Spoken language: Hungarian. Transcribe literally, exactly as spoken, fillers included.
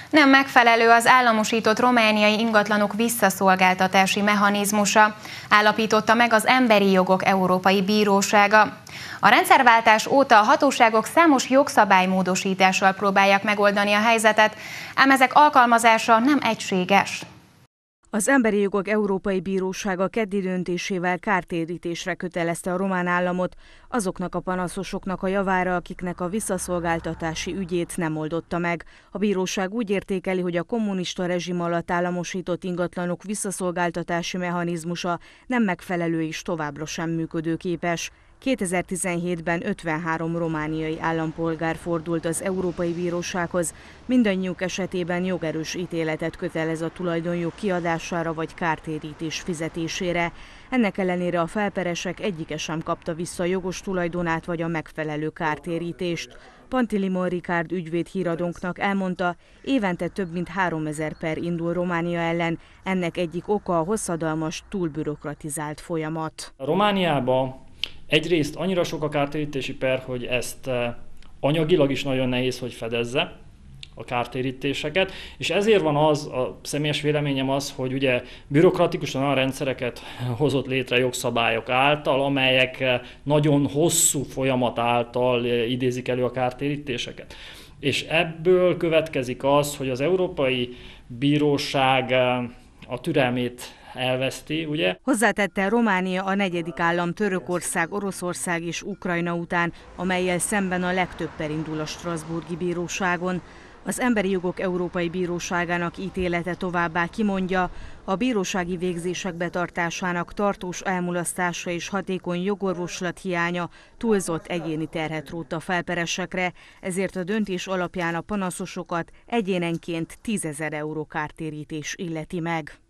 Nem megfelelő az államosított romániai ingatlanok visszaszolgáltatási mechanizmusa, állapította meg az Emberi Jogok Európai Bírósága. A rendszerváltás óta a hatóságok számos jogszabálymódosítással próbálják megoldani a helyzetet, ám ezek alkalmazása nem egységes. Az Emberi Jogok Európai Bírósága keddi döntésével kártérítésre kötelezte a román államot azoknak a panaszosoknak a javára, akiknek a visszaszolgáltatási ügyét nem oldotta meg. A bíróság úgy értékeli, hogy a kommunista rezsim alatt államosított ingatlanok visszaszolgáltatási mechanizmusa nem megfelelő és továbbra sem működőképes. kétezer-tizenhétben ötvenhárom romániai állampolgár fordult az Európai Bírósághoz, mindannyiuk esetében jogerős ítéletet kötelez a tulajdonjog kiadására vagy kártérítés fizetésére. Ennek ellenére a felperesek egyike sem kapta vissza a jogos tulajdonát vagy a megfelelő kártérítést. Pantilimon Rikárd ügyvéd híradónknak elmondta, évente több mint háromezer per indul Románia ellen, ennek egyik oka a hosszadalmas, túlbürokratizált folyamat. Romániában egyrészt annyira sok a kártérítési per, hogy ezt anyagilag is nagyon nehéz, hogy fedezze a kártérítéseket, és ezért van az, a személyes véleményem az, hogy ugye bürokratikusan olyan rendszereket hozott létre jogszabályok által, amelyek nagyon hosszú folyamat által idézik elő a kártérítéseket. És ebből következik az, hogy az Európai Bíróság a türelmét elveszti, ugye? Hozzátette, Románia a negyedik állam Törökország, Oroszország és Ukrajna után, amellyel szemben a legtöbb per indul a strasbourgi bíróságon. Az Emberi Jogok Európai Bíróságának ítélete továbbá kimondja, a bírósági végzések betartásának tartós elmulasztása és hatékony jogorvoslat hiánya túlzott egyéni terhet rótt a felperesekre, ezért a döntés alapján a panaszosokat egyénenként tízezer euró kártérítés illeti meg.